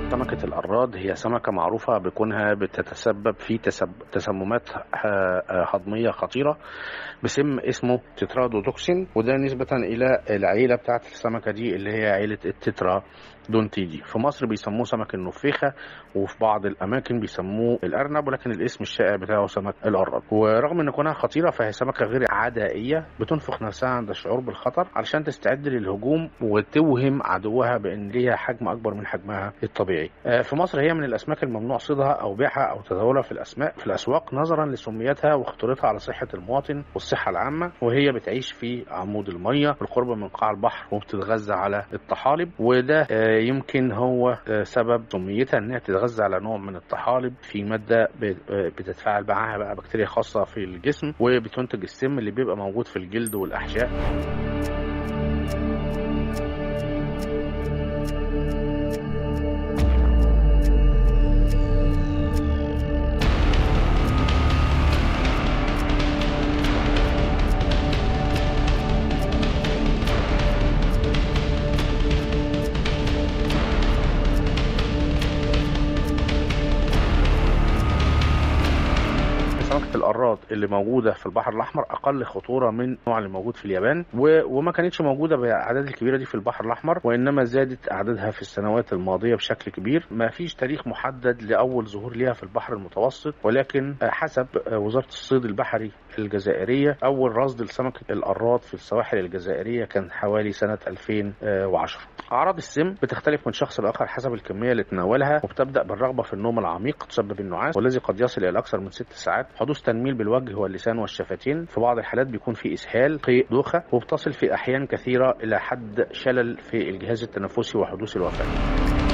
سمكة القراد هي سمكة معروفة بكونها بتتسبب في تسممات هضمية خطيرة بسم اسمه تترادوتوكسين، وده نسبة إلى العيلة بتاعت السمكة دي اللي هي عيلة التترا دونتيدي. في مصر بيسموه سمك النفيخة، وفي بعض الأماكن بيسموه الأرنب، ولكن الاسم الشائع بتاعه سمك القراد. ورغم إن كونها خطيرة فهي سمكة غير عدائية، بتنفخ نفسها عند الشعور بالخطر علشان تستعد للهجوم وتوهم عدوها بأن ليها حجم أكبر من حجمها الطبيعي. في مصر هي من الأسماك الممنوع صيدها أو بيعها أو تداولها في الأسواق نظرا لسميتها وخطورتها على صحة المواطن والصحة العامة، وهي بتعيش في عمود المية بالقرب من قاع البحر وبتتغذى على الطحالب، وده يمكن هو سبب سميتها انها تتغذى على نوع من الطحالب في ماده بتتفاعل معاها بقى بكتيريا خاصه في الجسم وبتنتج السم اللي بيبقى موجود في الجلد والاحشاء. سمكة القراد اللي موجودة في البحر الأحمر أقل خطورة من النوع اللي موجود في اليابان، وما كانتش موجودة بالأعداد الكبيرة دي في البحر الأحمر، وإنما زادت أعدادها في السنوات الماضية بشكل كبير. ما فيش تاريخ محدد لأول ظهور ليها في البحر المتوسط، ولكن حسب وزارة الصيد البحري الجزائرية أول رصد لسمكة القراد في السواحل الجزائرية كان حوالي سنة 2010. أعراض السم بتختلف من شخص لآخر حسب الكمية اللي تناولها، وبتبدأ بالرغبة في النوم العميق تسبب النعاس والذي قد يصل إلى أكثر من 6 ساعات، حدوث تنميل بالوجه واللسان والشفتين، في بعض الحالات بيكون في إسهال، قيء، دوخة، وبتصل في أحيان كثيرة إلى حد شلل في الجهاز التنفسي وحدوث الوفاة.